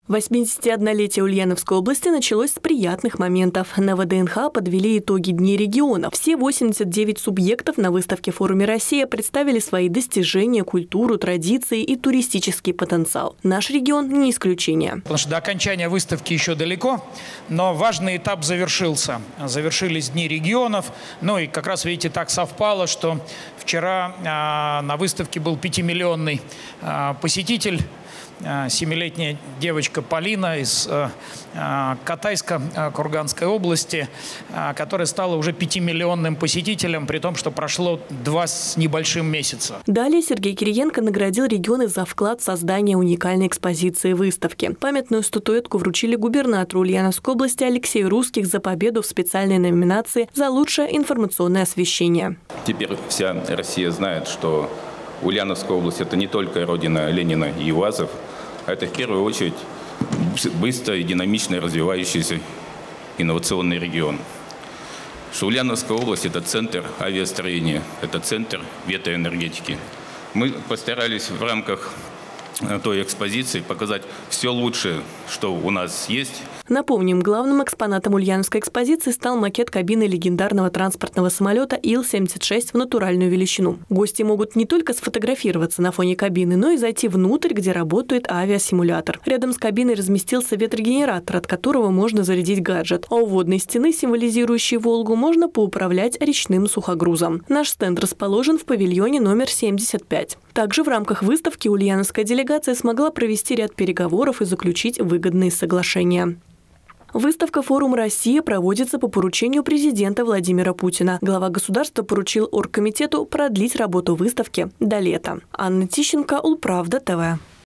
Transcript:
81-летие Ульяновской области началось с приятных моментов. На ВДНХ подвели итоги Дней регионов. Все 89 субъектов на выставке «Форуме Россия» представили свои достижения, культуру, традиции и туристический потенциал. Наш регион не исключение. Потому что до окончания выставки еще далеко, но важный этап завершился. Завершились Дни регионов. Ну и как раз, видите, так совпало, что вчера на выставке был 5-миллионный посетитель. 7-летняя девочка Полина из Катайска, Курганской области, которая стала уже 5-миллионным посетителем, при том, что прошло 2 с небольшим месяца. Далее Сергей Кириенко наградил регионы за вклад в создание уникальной экспозиции выставки. Памятную статуэтку вручили губернатору Ульяновской области Алексею Русских за победу в специальной номинации «За лучшее информационное освещение». Теперь вся Россия знает, что Ульяновская область – это не только родина Ленина и УАЗов, а это в первую очередь быстро и динамично развивающийся инновационный регион. Что Ульяновская область – это центр авиастроения, это центр ветроэнергетики. Мы постарались в рамках той экспозиции показать все лучшее, что у нас есть. Напомним, главным экспонатом ульяновской экспозиции стал макет кабины легендарного транспортного самолета Ил-76 в натуральную величину. Гости могут не только сфотографироваться на фоне кабины, но и зайти внутрь, где работает авиасимулятор. Рядом с кабиной разместился ветрогенератор, от которого можно зарядить гаджет. А у водной стены, символизирующей Волгу, можно поуправлять речным сухогрузом. Наш стенд расположен в павильоне номер 75. Также в рамках выставки ульяновская делегация смогла провести ряд переговоров и заключить выгодные соглашения. Выставка «Форум Россия» проводится по поручению президента Владимира Путина. Глава государства поручил оргкомитету продлить работу выставки до лета. Анна Тищенко, Улправда ТВ.